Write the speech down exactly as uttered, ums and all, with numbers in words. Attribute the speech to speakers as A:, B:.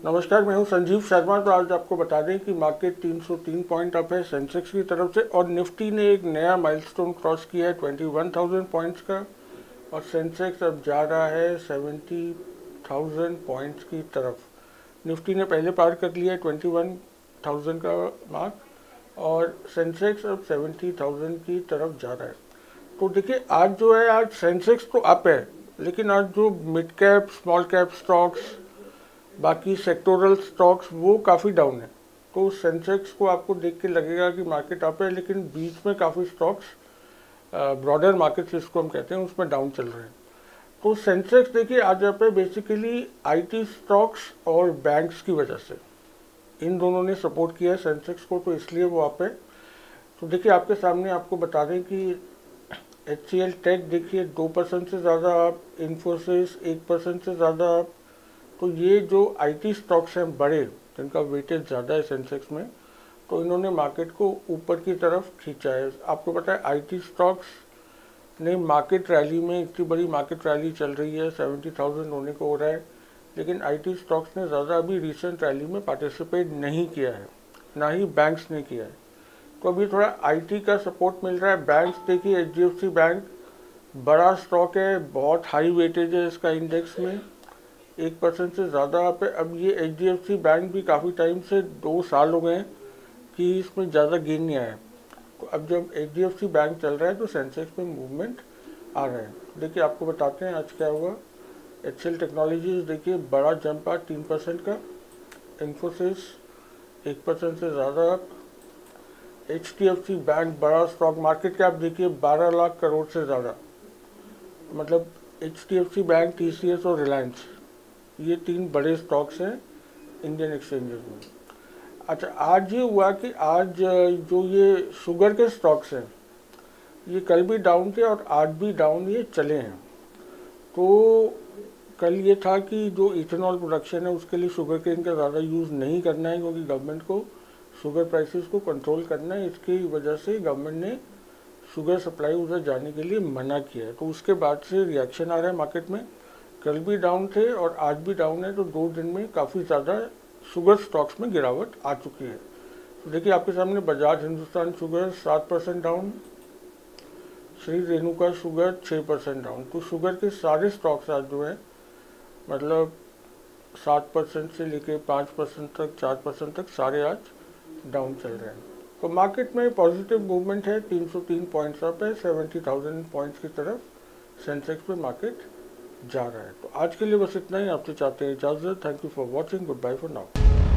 A: नमस्कार, मैं हूं संजीव शर्मा। तो आज आपको बता दें कि मार्केट तीन सौ तीन पॉइंट अप है सेंसेक्स की तरफ से, और निफ्टी ने एक नया माइलस्टोन क्रॉस किया है इक्कीस हज़ार पॉइंट्स का, और सेंसेक्स अब जा रहा है सत्तर हज़ार पॉइंट्स की तरफ। निफ्टी ने पहले पार कर लिया है इक्कीस हज़ार का मार्क, और सेंसेक्स अब सत्तर हज़ार की तरफ जा रहा है। तो देखिए, आज जो है, आज सेंसेक्स तो अप है, लेकिन आज जो mid cap small cap stocks, बाकी सेक्टोरल स्टॉक्स, वो काफ़ी डाउन है। तो सेंसेक्स को आपको देख के लगेगा कि मार्केट अप है, लेकिन बीच में काफ़ी स्टॉक्स, ब्रॉडर मार्केट जिसको हम कहते हैं, उसमें डाउन चल रहे हैं। तो सेंसेक्स देखिए आज अप है बेसिकली आईटी स्टॉक्स और बैंक्स की वजह से। इन दोनों ने सपोर्ट किया है सेंसेक्स को, तो इसलिए वो अप है। तो देखिए, आपके सामने आपको बता दें कि एच सी एल टेक देखिए दो परसेंट से ज़्यादा आप, इन्फोसिस एक परसेंट से ज़्यादा आप। तो ये जो आईटी स्टॉक्स हैं बड़े, जिनका वेटेज ज़्यादा है सेंसेक्स में, तो इन्होंने मार्केट को ऊपर की तरफ खींचा है। आपको पता है आईटी स्टॉक्स ने मार्केट रैली में, इतनी बड़ी मार्केट रैली चल रही है, सत्तर हज़ार होने को हो रहा है, लेकिन आईटी स्टॉक्स ने ज़्यादा अभी रिसेंट रैली में पार्टिसिपेट नहीं किया है, ना ही बैंक्स ने किया है। तो अभी थोड़ा आईटी का सपोर्ट मिल रहा है। बैंक्स देखिए, H D F C bank बड़ा स्टॉक है, बहुत हाई वेटेज है इसका इंडेक्स में, एक परसेंट से ज़्यादा आप है। अब ये H D F C bank भी काफ़ी टाइम से, दो साल हो गए हैं कि इसमें ज़्यादा गेन नहीं आया। तो अब जब H D F C bank चल रहा है तो सेंसेक्स में मूवमेंट आ रहा है। देखिए, आपको बताते हैं आज क्या हुआ। एच सी एल टेक्नोलॉजीज देखिए बड़ा जंप आ तीन परसेंट का, इन्फोसिस एक परसेंट से ज़्यादा आप, H D F C bank बड़ा स्टॉक, मार्केट कैप देखिए बारह लाख करोड़ से ज़्यादा, मतलब H D F C bank, T C S और रिलायंस, ये तीन बड़े स्टॉक्स हैं इंडियन एक्सचेंजेस में। अच्छा, आज ये हुआ कि आज जो ये शुगर के स्टॉक्स हैं, ये कल भी डाउन थे और आज भी डाउन ये चले हैं। तो कल ये था कि जो इथेनॉल प्रोडक्शन है उसके लिए शुगर केन का ज़्यादा यूज़ नहीं करना है, क्योंकि गवर्नमेंट को शुगर प्राइसेस को कंट्रोल करना है। इसकी वजह से गवर्नमेंट ने शुगर सप्लाई उधर जाने के लिए मना किया है। तो उसके बाद से रिएक्शन आ रहा है मार्केट में। कल भी डाउन थे और आज भी डाउन है, तो दो दिन में काफ़ी ज़्यादा शुगर स्टॉक्स में गिरावट आ चुकी है। तो देखिए, आपके सामने बजाज हिंदुस्तान शुगर सात percent down, Shri Renuka sugar छः परसेंट डाउन। तो शुगर के सारे स्टॉक्स आज जो है, मतलब सात परसेंट से लेके पाँच परसेंट तक, चार परसेंट तक सारे आज डाउन चल रहे हैं। तो मार्केट में पॉजिटिव मूवमेंट है, तीन सौ तीन पॉइंट्स अप है, सत्तर हज़ार पॉइंट्स की तरफ सेंसेक्स में मार्केट जा रहा है। तो आज के लिए बस इतना ही। आपसे चाहते हैं इजाज़त। Thank you for watching. Good bye for now.